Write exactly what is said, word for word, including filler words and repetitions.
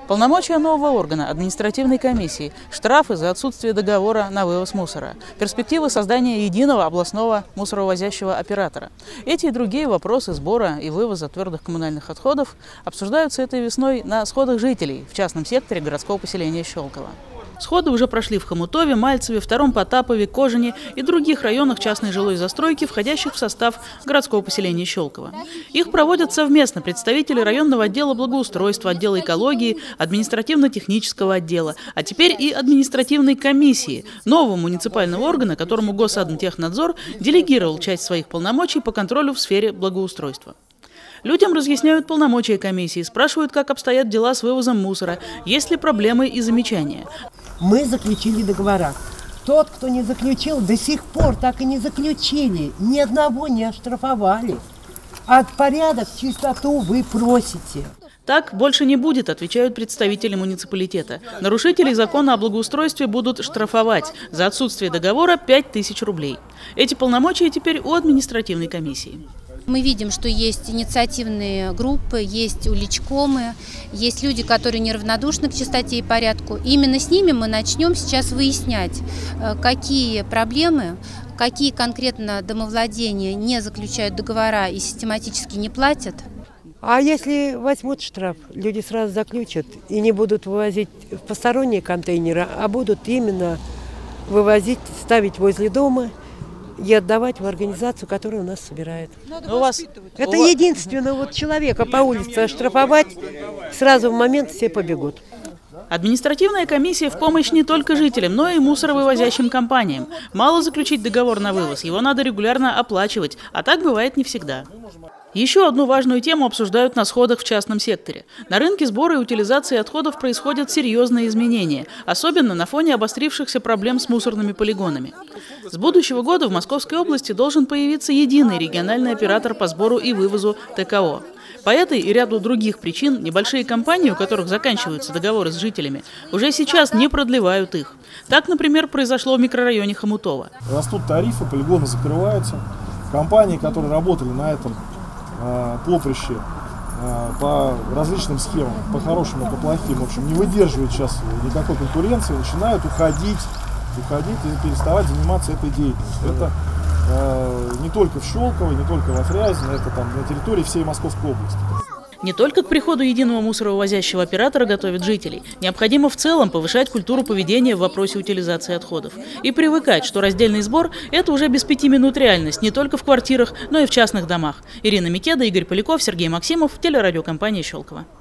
Полномочия нового органа – административной комиссии, штрафы за отсутствие договора на вывоз мусора, перспективы создания единого областного мусоровозящего оператора. Эти и другие вопросы сбора и вывоза твердых коммунальных отходов обсуждаются этой весной на сходах жителей в частном секторе городского поселения Щелково. Сходы уже прошли в Хомутове, Мальцеве, Втором Потапове, Кожине и других районах частной жилой застройки, входящих в состав городского поселения Щелково. Их проводят совместно представители районного отдела благоустройства, отдела экологии, административно-технического отдела, а теперь и административной комиссии, нового муниципального органа, которому Госадмтехнадзор делегировал часть своих полномочий по контролю в сфере благоустройства. Людям разъясняют полномочия комиссии, спрашивают, как обстоят дела с вывозом мусора, есть ли проблемы и замечания. Мы заключили договора. Тот, кто не заключил, до сих пор так и не заключили. Ни одного не оштрафовали. А порядок, чистоту вы просите. Так больше не будет, отвечают представители муниципалитета. Нарушителей закона о благоустройстве будут штрафовать. За отсутствие договора пять тысяч рублей. Эти полномочия теперь у административной комиссии. Мы видим, что есть инициативные группы, есть уличкомы, есть люди, которые неравнодушны к чистоте и порядку. И именно с ними мы начнем сейчас выяснять, какие проблемы, какие конкретно домовладения не заключают договора и систематически не платят. А если возьмут штраф, люди сразу заключат и не будут вывозить в посторонние контейнеры, а будут именно вывозить, ставить возле дома и отдавать в организацию, которая у нас собирает. У вас... Это единственное, вот человека по улице оштрафовать, сразу в момент все побегут. Административная комиссия в помощь не только жителям, но и мусоровывозящим компаниям. Мало заключить договор на вывоз, его надо регулярно оплачивать, а так бывает не всегда. Еще одну важную тему обсуждают на сходах в частном секторе. На рынке сбора и утилизации отходов происходят серьезные изменения, особенно на фоне обострившихся проблем с мусорными полигонами. С будущего года в Московской области должен появиться единый региональный оператор по сбору и вывозу тэ ка о. По этой и ряду других причин небольшие компании, у которых заканчиваются договоры с жителями, уже сейчас не продлевают их. Так, например, произошло в микрорайоне Хомутова. Растут тарифы, полигоны закрываются. Компании, которые работали на этом поприще по различным схемам, по хорошим и по плохим, в общем, не выдерживают сейчас никакой конкуренции, начинают уходить, уходить и переставать заниматься этой деятельностью. Это э, не только в Щелково, не только во Фрязино, это там на территории всей Московской области. Не только к приходу единого мусоровозящего оператора готовят жителей. Необходимо в целом повышать культуру поведения в вопросе утилизации отходов. И привыкать, что раздельный сбор – это уже без пяти минут реальность не только в квартирах, но и в частных домах. Ирина Микеда, Игорь Поляков, Сергей Максимов, телерадиокомпания «Щелково».